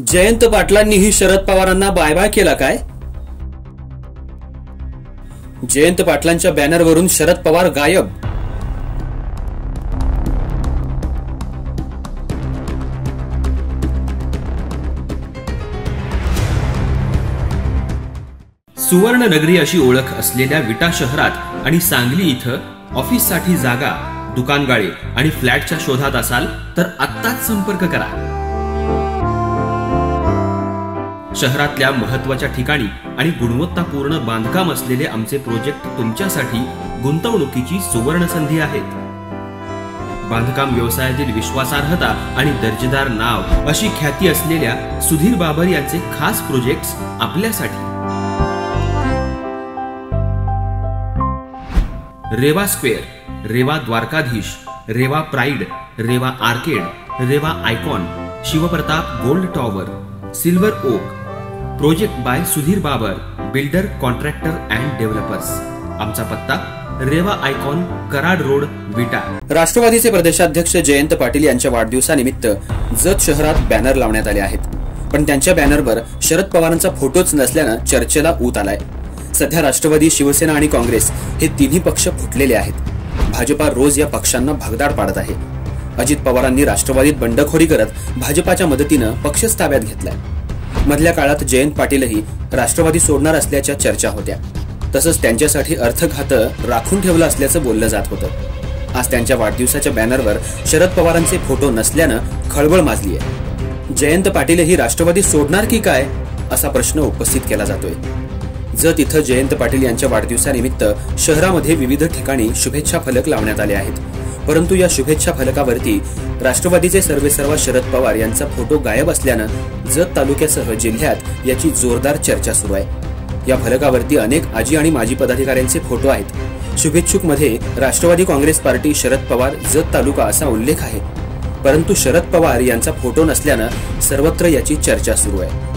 जयंत पाटलांनीही शरद पवारांना bye bye केला काय? जयंत पाटलांच्या बॅनरवरून शरद पवार गायब. सुवर्ण नगरी अशी ओळख असलेल्या विटा शहरात आणि सांगली इथं ऑफिससाठी जागा, दुकानगाळे आणि फ्लॅटच्या शोधात असाल तर आत्ताच संपर्क करा. शहरातल्या महत्त्वाच्या ठिकाणी आणि गुणवत्तापूर्ण बांधकाम असलेले आमचे प्रोजेक्ट तुमच्यासाठी गुंतवणुकीची सुवर्ण संधी आहेत. बांधकाम व्यवसायातील विश्वासार्हता आणि दर्जेदार नाव अशी ख्याती असलेल्या सुधीर बाबर यांचे खास प्रोजेक्ट्स आपल्यासाठी. Reva square, Reva Dwarkadhish, Reva pride, Reva arcade, Reva icon, Shivpratap gold tower, silver oak. Project by Sudhir Babar, builder, contractor and developers. आमचा पत्ता रेवा आयकॉन, कराड रोड, विटा. राष्ट्रवादीचे प्रदेशाध्यक्ष जयंत पाटील यांच्या वाढदिवसानिमित्त जत शहरात बॅनर लावण्यात आले आहेत. पण त्यांच्या बॅनरवर शरद पवारांचा फोटोच नसल्यानं चर्चेला ऊत आलाय. सध्या राष्ट्रवादी, शिवसेना आणि काँग्रेस हे तिन्ही पक्ष फुटलेले आहेत. भाजपा रोज या पक्षांना भगदाड पाडत आहे. अजित पवारांनी राष्ट्रवादीत बंडखोरी करत भाजपाच्या मदतीनं पक्षच ताब्यात घेतलाय. मधल्या काळात जयंत पाटीलही राष्ट्रवादी सोडणार असल्याच्या चर्चा होत्या. तसंच त्यांच्यासाठी अर्थखातं राखून ठेवलं असल्याचं बोललं जात होतं. आज त्यांच्या वाढदिवसाच्या बॅनरवर शरद पवारांचे फोटो नसल्यानं खळबळ माजली आहे. जयंत पाटीलही राष्ट्रवादी सोडणार की काय असा प्रश्न उपस्थित केला जातोय. जत इथं जयंत पाटील यांच्या वाढदिवसानिमित्त शहरामध्ये विविध ठिकाणी शुभेच्छा फलक लावण्यात आले आहेत. परंतु या शुभेच्छा फलकावरती राष्ट्रवादीचे सर्वेसर्वा शरद पवार यांचा फोटो गायब असल्यानं जत तालुक्यासह जिल्ह्यात याची जोरदार चर्चा सुरू आहे. या फलकावरती अनेक आजी आणि माजी पदाधिकाऱ्यांचे फोटो आहेत. शुभेच्छुक मध्ये राष्ट्रवादी काँग्रेस पार्टी, शरद पवार, जत तालुका असा उल्लेख आहे. परंतु शरद पवार यांचा फोटो नसल्यानं सर्वत्र याची चर्चा सुरू आहे.